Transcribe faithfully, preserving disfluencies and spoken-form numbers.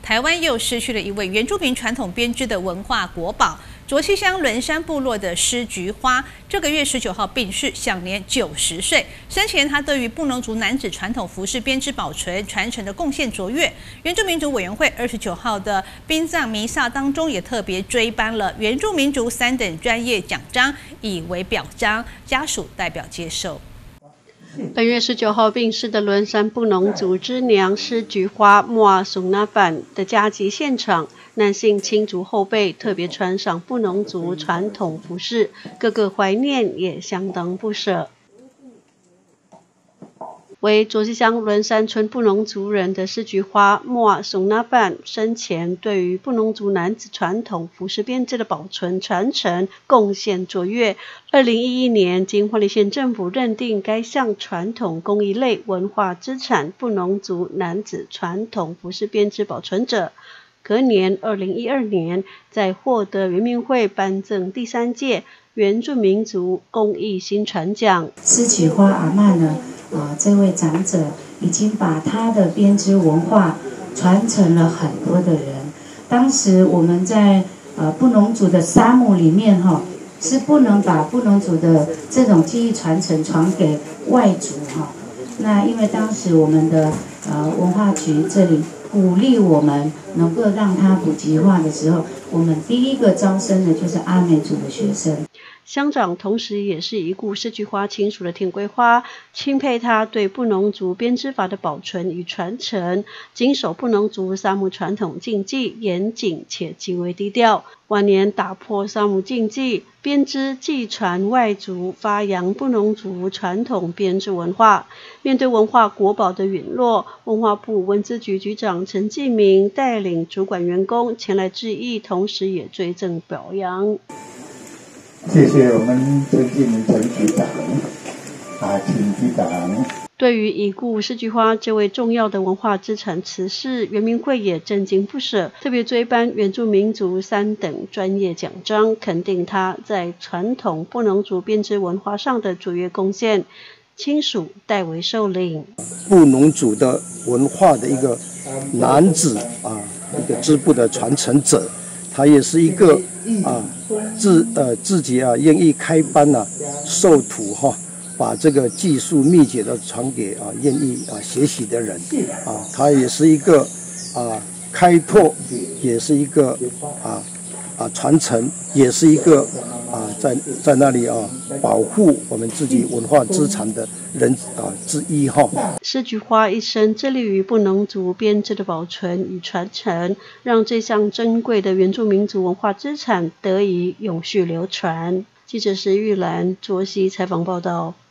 台湾又失去了一位原住民传统编织的文化国宝——卓溪乡仑山部落的施菊花。这个月十九号病逝，享年九十岁。生前他对于布农族男子传统服饰编织保存传承的贡献卓越。原住民族委员会二十九号的殡葬弥撒当中，也特别追颁了原住民族三等专业奖章，以为表彰，家属代表接受。 本月十九号病逝的仑山布农族之娘施菊花木阿松那板的家祭现场，男性亲族后辈特别穿上布农族传统服饰，个个怀念也相当不舍。 为卓溪乡仑山村布农族人的施菊花木阿松那板生前对于布农族男子传统服饰编织的保存传承贡献卓越。二零一一年，经花莲县政府认定该项传统工艺类文化资产布农族男子传统服饰编织保存者。隔年，二零一二年，在获得原民会颁赠第三届原住民族工艺新传奖。 施菊花阿嬷呢？ 啊、呃，这位长者已经把他的编织文化传承了很多的人。当时我们在呃布农族的沙漠里面哈，是不能把布农族的这种技艺传承传给外族哈。那因为当时我们的呃文化局这里鼓励我们能够让它普及化的时候，我们第一个招生的就是阿美族的学生。 乡长同时也是已故施菊花亲属的田桂花，钦佩他对布农族编织法的保存与传承，谨守布农族萨姆传统禁忌，严谨且极为低调。晚年打破萨姆禁忌，编织继传外族，发扬布农族传统编织文化。面对文化国宝的陨落，文化部文资局局长陈继明带领主管员工前来致意，同时也追赠表扬。 谢谢我们陈继明陈局长啊，请局长。 对于已故施菊花这位重要的文化资产辞世，原民会也震惊不舍，特别追颁原住民族三等专业奖章，肯定他在传统布农族编织文化上的卓越贡献。亲属代为受领。 布农族的文化的一个男子啊，一个织布的传承者。 他也是一个啊，自呃自己啊愿意开班呐、啊，授徒哈、啊，把这个技术秘诀都传给啊愿意啊学习的人啊，他也是一个啊开拓，也是一个啊啊传承，也是一个啊在在那里啊保护我们自己文化资产的人啊之一哈。 施菊花一生致力于布农族编织的保存与传承，让这项珍贵的原住民族文化资产得以永续流传。记者石玉兰卓溪采访报道。